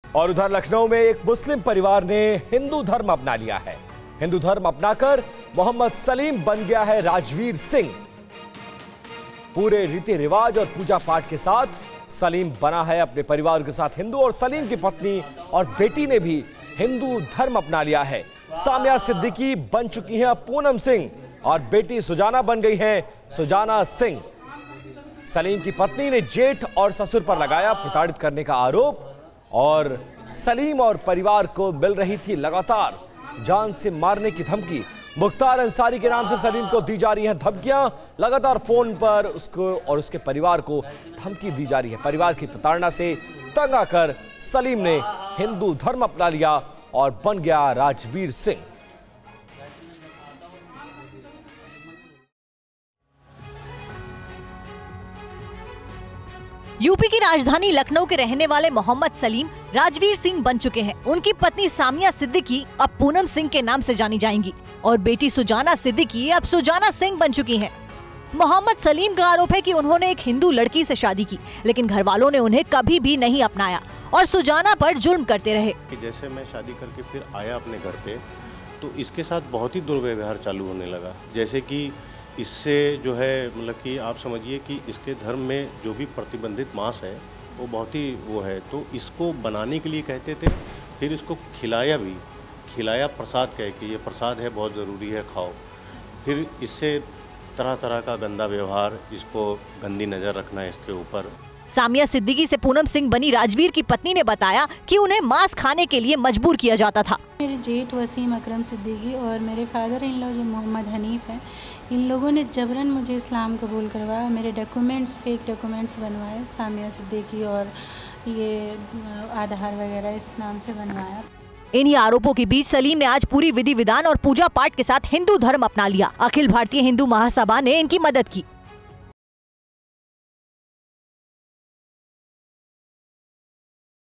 और उधर लखनऊ में एक मुस्लिम परिवार ने हिंदू धर्म अपना लिया है। हिंदू धर्म अपनाकर मोहम्मद सलीम बन गया है राजवीर सिंह। पूरे रीति रिवाज और पूजा पाठ के साथ सलीम बना है अपने परिवार के साथ हिंदू, और सलीम की पत्नी और बेटी ने भी हिंदू धर्म अपना लिया है। सामिया सिद्दीकी बन चुकी हैं पूनम सिंह और बेटी सुजाना बन गई है सुजाना सिंह। सलीम की पत्नी ने जेठ और ससुर पर लगाया प्रताड़ित करने का आरोप, और सलीम और परिवार को मिल रही थी लगातार जान से मारने की धमकी। मुख्तार अंसारी के नाम से सलीम को दी जा रही है धमकियां। लगातार फोन पर उसको और उसके परिवार को धमकी दी जा रही है। परिवार की प्रताड़ना से तंग आकर सलीम ने हिंदू धर्म अपना लिया और बन गया राजवीर सिंह। यूपी की राजधानी लखनऊ के रहने वाले मोहम्मद सलीम राजवीर सिंह बन चुके हैं। उनकी पत्नी सामिया सिद्दीकी अब पूनम सिंह के नाम से जानी जाएंगी और बेटी सुजाना सिद्दीकी अब सुजाना सिंह बन चुकी हैं। मोहम्मद सलीम का आरोप है कि उन्होंने एक हिंदू लड़की से शादी की, लेकिन घर वालों ने उन्हें कभी भी नहीं अपनाया और सुजाना पर जुल्म करते रहे। जैसे मैं शादी करके फिर आया अपने घर पे, तो इसके साथ बहुत ही दुर्व्यवहार चालू होने लगा। जैसे कि इससे जो है मतलब कि आप समझिए कि इसके धर्म में जो भी प्रतिबंधित मांस है वो बहुत ही वो है, तो इसको बनाने के लिए कहते थे, फिर इसको खिलाया प्रसाद कह के, ये प्रसाद है बहुत ज़रूरी है खाओ। फिर इससे तरह तरह का गंदा व्यवहार, इसको गंदी नज़र रखना इसके ऊपर। सामिया सिद्दीकी से पूनम सिंह बनी राजवीर की पत्नी ने बताया कि उन्हें मांस खाने के लिए मजबूर किया जाता था। मेरे जेठ वसीम अकरम सिद्दीकी और मेरे फादर इन लॉ जो मोहम्मद हनीफ हैं, इन लोगों ने जबरन मुझे इस्लाम कबूल करवाया। मेरे डॉक्यूमेंट्स, फेक डॉक्यूमेंट्स बनवाए सामिया सिद्दीकी, और ये आधार वगैरह इस नाम से बनवाया। इन्हीं आरोपों के बीच सलीम ने आज पूरी विधि विधान और पूजा पाठ के साथ हिंदू धर्म अपना लिया। अखिल भारतीय हिंदू महासभा ने इनकी मदद की।